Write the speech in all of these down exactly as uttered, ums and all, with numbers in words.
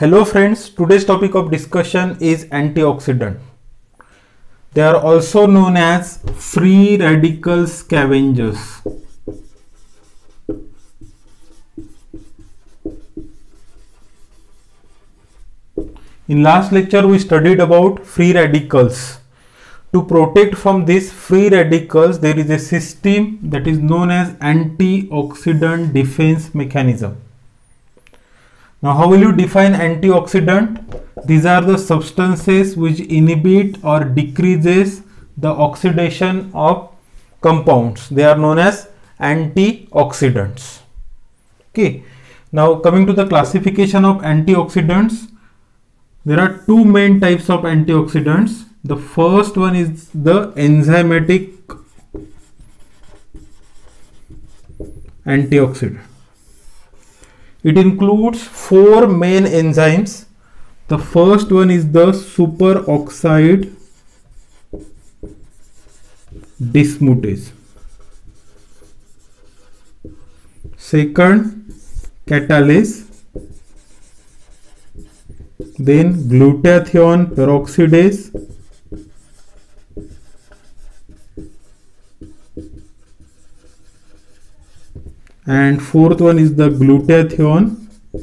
Hello friends, today's topic of discussion is antioxidant. They are also known as free radical scavengers. In last lecture we studied about free radicals. To protect from these free radicals, there is a system that is known as antioxidant defense mechanism. Now, how will you define antioxidant? These are the substances which inhibit or decreases the oxidation of compounds. They are known as antioxidants. Okay. Now, coming to the classification of antioxidants, there are two main types of antioxidants. The first one is the enzymatic antioxidant. It includes four main enzymes. The first one is the superoxide dismutase. Second, catalase. Then glutathione peroxidase. And fourth one is the glutathione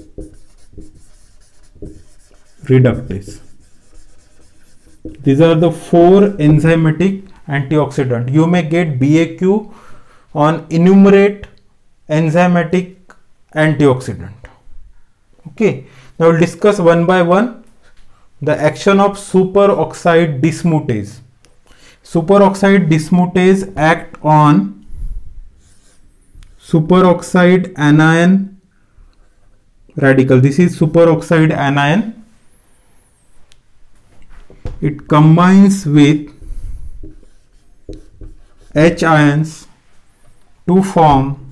reductase. These are the four enzymatic antioxidant. You may get B A Q on enumerate enzymatic antioxidant. Okay. Now we'll discuss one by one the action of superoxide dismutase. Superoxide dismutase act on superoxide anion radical. This is superoxide anion. It combines with H ions to form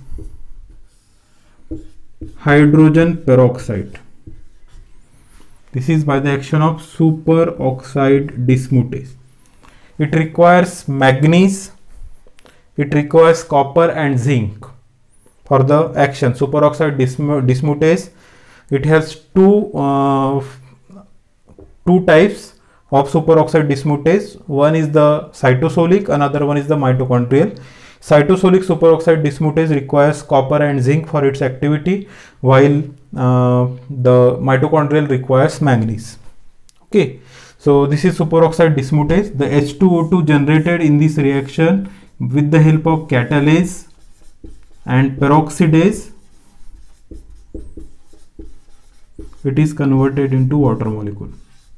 hydrogen peroxide. This is by the action of superoxide dismutase. It requires manganese, it requires copper and zinc for the action. Superoxide dismutase, it has two uh, two types of superoxide dismutase. One is the cytosolic, another one is the mitochondrial. Cytosolic superoxide dismutase requires copper and zinc for its activity, while uh, the mitochondrial requires manganese. Okay, so this is superoxide dismutase. The H two O two generated in this reaction with the help of catalase and peroxidase, it is converted into water molecule.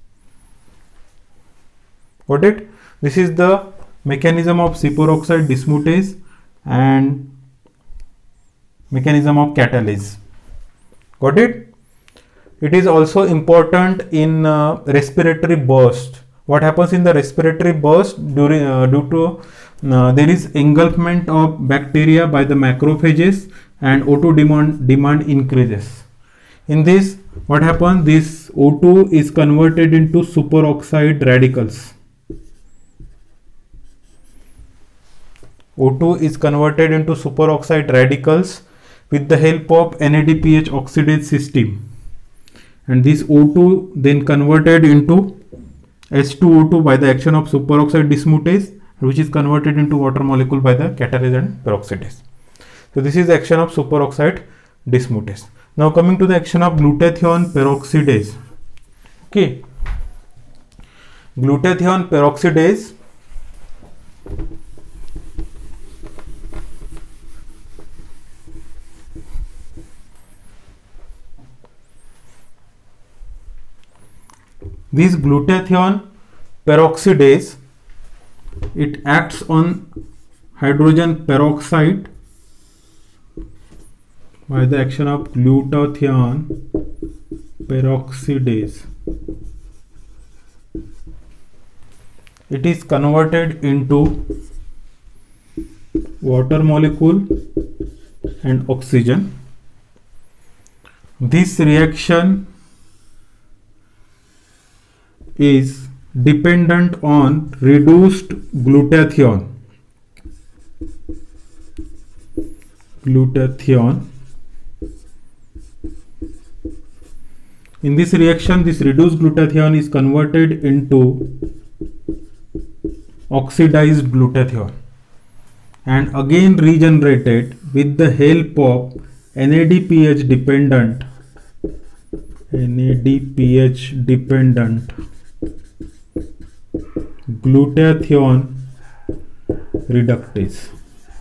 Got it? This is the mechanism of superoxide dismutase and mechanism of catalase. Got it? It is also important in uh, respiratory burst. What happens in the respiratory burst during uh, due to uh, there is engulfment of bacteria by the macrophages and O two demand demand increases. In this, what happens? This O two is converted into superoxide radicals. O two is converted into superoxide radicals with the help of N A D P H oxidase system, and this O two then converted into H two O two by the action of superoxide dismutase, which is converted into water molecule by the catalase and peroxidase. So this is action of superoxide dismutase. Now coming to the action of glutathione peroxidase. Okay, glutathione peroxidase This glutathione peroxidase, it acts on hydrogen peroxide by the action of glutathione peroxidase. It is converted into water molecule and oxygen. This reaction is dependent on reduced glutathione. Glutathione In this reaction, this reduced glutathione is converted into oxidized glutathione and again regenerated with the help of N A D P H dependent N A D P H dependent glutathione reductase.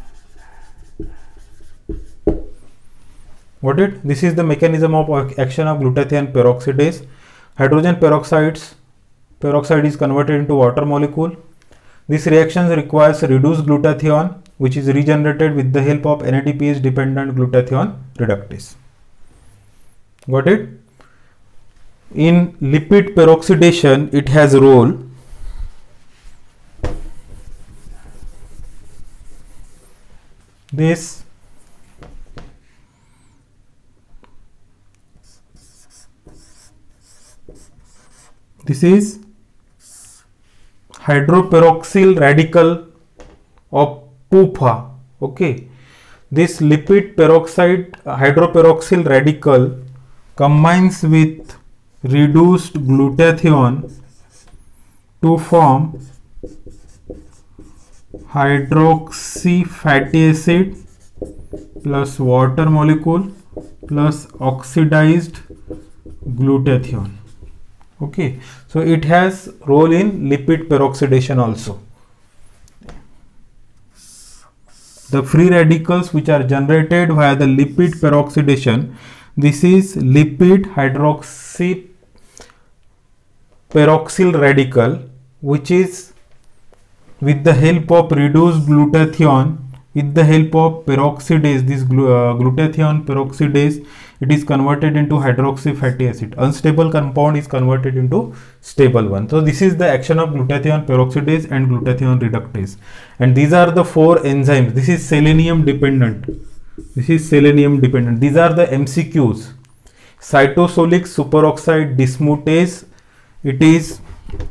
Got it? This is the mechanism of action of glutathione peroxidase. Hydrogen peroxides peroxide is converted into water molecule. This reaction requires reduced glutathione, which is regenerated with the help of N A D P H dependent glutathione reductase. Got it? In lipid peroxidation, it has a role this this is hydroperoxyl radical of P U F A. Okay, this lipid peroxide hydroperoxyl radical combines with reduced glutathione to form hydroxy fatty acid plus water molecule plus oxidized glutathione. Okay, so it has role in lipid peroxidation also. The free radicals which are generated via the lipid peroxidation, this is lipid hydroxy peroxyl radical, which is with the help of reduced glutathione, with the help of peroxidase, this glu uh, glutathione peroxidase, it is converted into hydroxy fatty acid. Unstable compound is converted into stable one. So this is the action of glutathione peroxidase and glutathione reductase. And these are the four enzymes. This is selenium dependent. This is selenium dependent. These are the M C Qs. Cytosolic superoxide dismutase. It is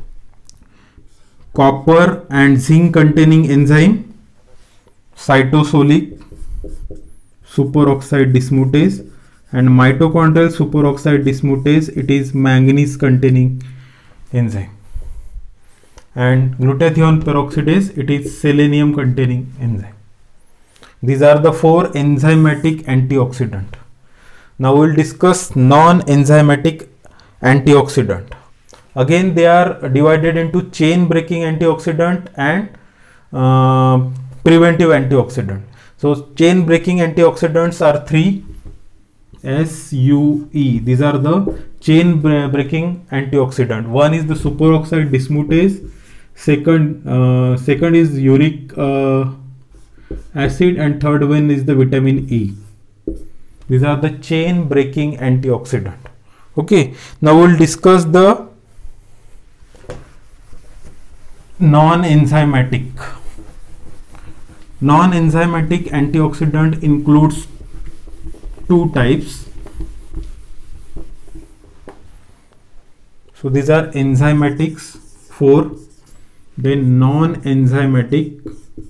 copper and zinc containing enzyme. Cytosolic superoxide dismutase. And mitochondrial superoxide dismutase, it is manganese containing enzyme. And glutathione peroxidase, it is selenium containing enzyme. These are the four enzymatic antioxidant. Now we will discuss non-enzymatic antioxidant. Again, they are divided into chain breaking antioxidant and uh, preventive antioxidant. So chain breaking antioxidants are three. S U E. These are the chain breaking antioxidant. One is the superoxide dismutase. Second, uh, second is uric uh, acid, and third one is the vitamin E. These are the chain breaking antioxidant. Okay. Now we'll discuss the non-enzymatic. Non-enzymatic antioxidant includes two types. So these are enzymatics, four, then non-enzymatic.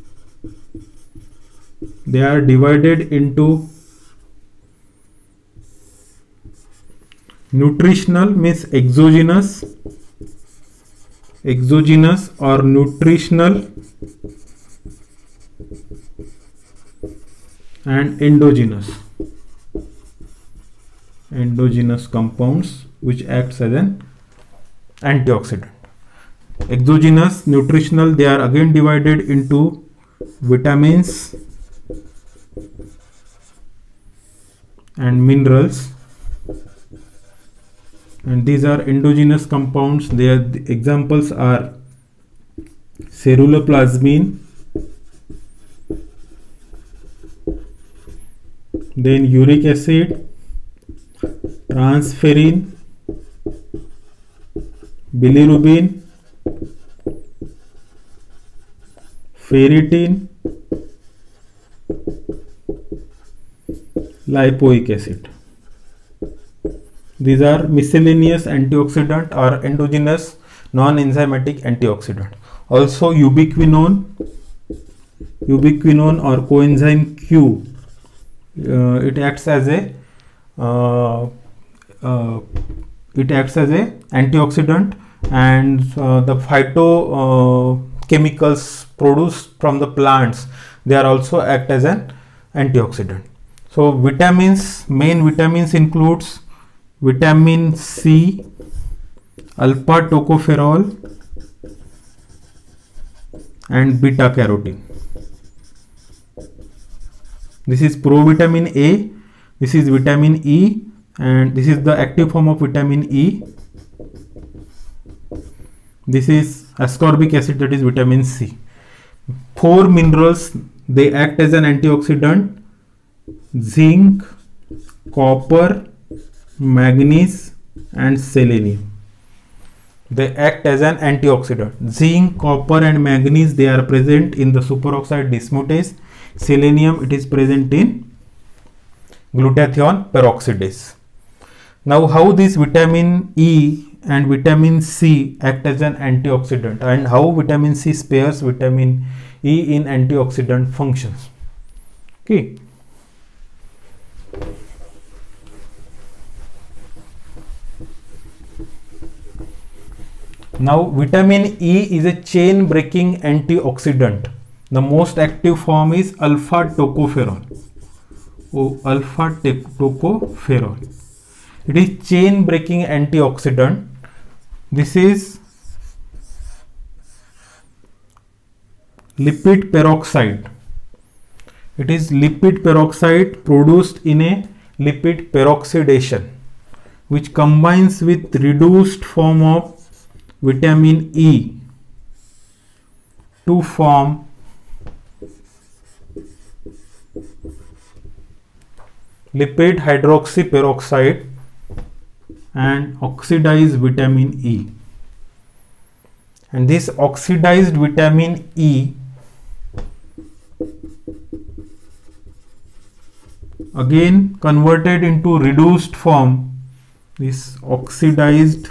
They are divided into nutritional, means exogenous, exogenous or nutritional, and endogenous. Endogenous compounds which acts as an antioxidant. Exogenous, nutritional, they are again divided into vitamins and minerals, and these are endogenous compounds. Their examples are ceruloplasmin, then uric acid, transferrin, bilirubin, ferritin, lipoic acid. These are miscellaneous antioxidant or endogenous non-enzymatic antioxidant. Also ubiquinone, ubiquinone or coenzyme Q, uh, it acts as a uh, uh, it acts as a antioxidant, and uh, the phyto uh, chemicals produced from the plants, they are also act as an antioxidant. So vitamins, main vitamins includes vitamin C, alpha tocopherol and beta carotene. This is provitamin A, this is vitamin E, and this is the active form of vitamin E. This is ascorbic acid, that is vitamin C. Four minerals, they act as an antioxidant: zinc, copper, manganese and selenium. They act as an antioxidant. Zinc, copper and manganese, they are present in the superoxide dismutase. Selenium, it is present in glutathione peroxidase. Now how this vitamin E and vitamin C act as an antioxidant, and how vitamin C spares vitamin E in antioxidant functions. Okay. Now vitamin E is a chain breaking antioxidant. The most active form is alpha tocopherol. Oh, alpha tocopherol. It is chain breaking antioxidant. This is lipid peroxide. It is lipid peroxide produced in a lipid peroxidation, which combines with reduced form of vitamin E to form lipid hydroxyperoxide and oxidized vitamin E. And this oxidized vitamin E again converted into reduced form. This oxidized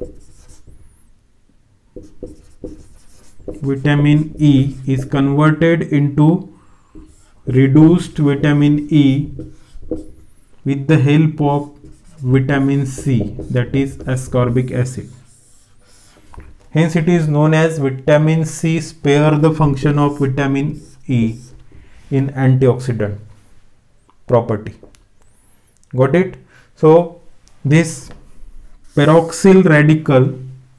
vitamin E is converted into reduced vitamin E with the help of vitamin C, that is ascorbic acid. Hence it is known as vitamin C spare the function of vitamin E in antioxidant property. Got it? So this peroxyl radical,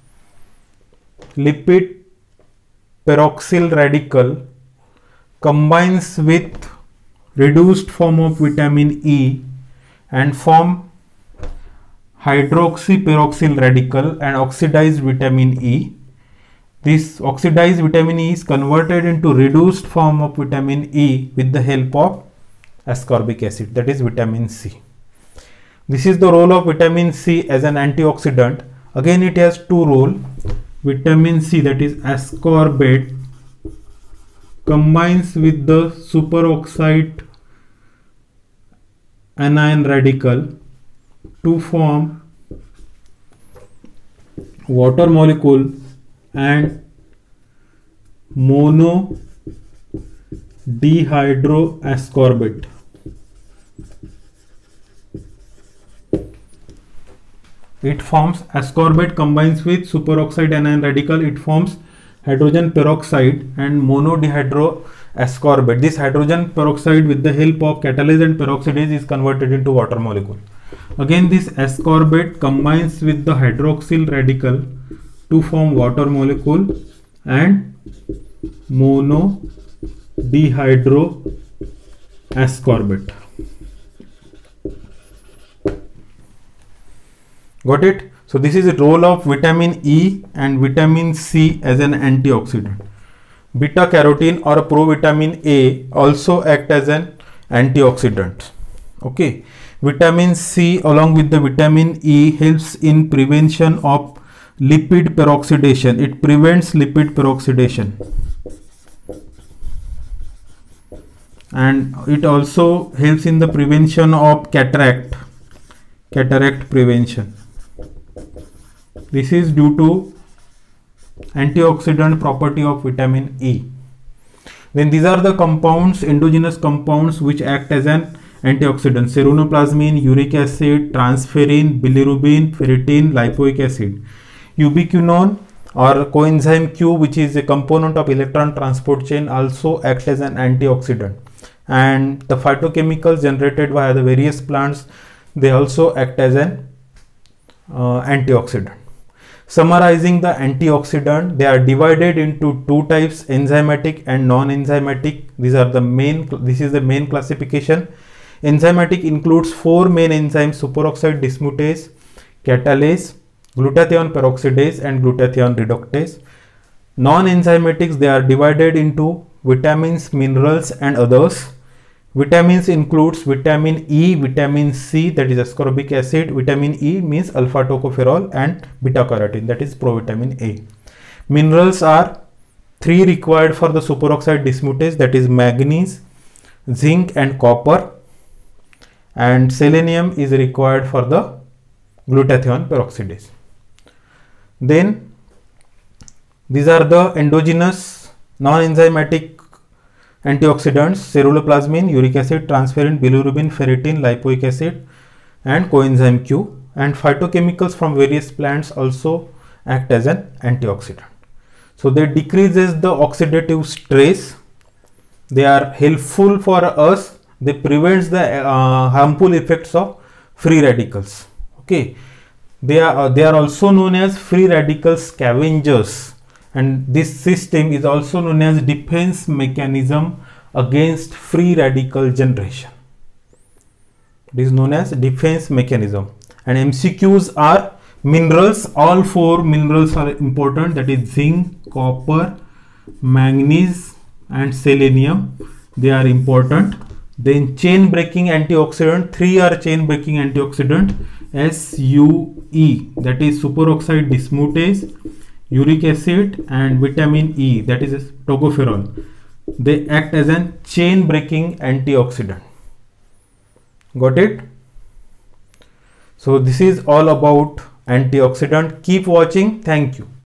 lipid peroxyl radical combines with reduced form of vitamin E and form hydroxyperoxyl radical and oxidized vitamin E. This oxidized vitamin E is converted into reduced form of vitamin E with the help of ascorbic acid, that is vitamin C. This is the role of vitamin C as an antioxidant. Again it has two roles. Vitamin C, that is ascorbate, combines with the superoxide anion radical to form water molecule and mono dehydroascorbate. It forms ascorbate, combines with superoxide anion radical, it forms hydrogen peroxide and monodehydroascorbate. This hydrogen peroxide with the help of catalase and peroxidase is converted into water molecule. Again this ascorbate combines with the hydroxyl radical to form water molecule and monodehydroascorbate. Got it? So this is the role of vitamin E and vitamin C as an antioxidant. Beta carotene or provitamin A also act as an antioxidant. Okay. Vitamin C along with the vitamin E helps in prevention of lipid peroxidation. It prevents lipid peroxidation. And it also helps in the prevention of cataract, cataract prevention. This is due to antioxidant property of vitamin E. Then these are the compounds, endogenous compounds which act as an antioxidants: ceruloplasmin, uric acid, transferrin, bilirubin, ferritin, lipoic acid. Ubiquinone or coenzyme Q, which is a component of electron transport chain, also act as an antioxidant. And the phytochemicals generated via the various plants, they also act as an uh, antioxidant. Summarizing the antioxidant, they are divided into two types: enzymatic and non-enzymatic. These are the main, this is the main classification. Enzymatic includes four main enzymes: superoxide dismutase, catalase, glutathione peroxidase, and glutathione reductase. Non-enzymatics, they are divided into vitamins, minerals, and others. Vitamins includes vitamin E, vitamin C, that is ascorbic acid. Vitamin E means alpha tocopherol, and beta carotene, that is provitamin A. Minerals are three required for the superoxide dismutase, that is manganese, zinc, and copper. And selenium is required for the glutathione peroxidase. Then these are the endogenous non-enzymatic antioxidants: ceruloplasmin, uric acid, transferrin, bilirubin, ferritin, lipoic acid, and coenzyme Q. And phytochemicals from various plants also act as an antioxidant. So they decreases the oxidative stress. They are helpful for us. They prevents the uh, harmful effects of free radicals. Okay, they are uh, they are also known as free radical scavengers, and this system is also known as defense mechanism against free radical generation. It is known as defense mechanism. And M C Qs are minerals. All four minerals are important, that is zinc, copper, manganese, and selenium. They are important. Then chain breaking antioxidant, three are chain breaking antioxidant: S U E, that is superoxide dismutase, uric acid, and vitamin E, that is tocopherol. They act as an chain breaking antioxidant. Got it? So this is all about antioxidant. Keep watching. Thank you.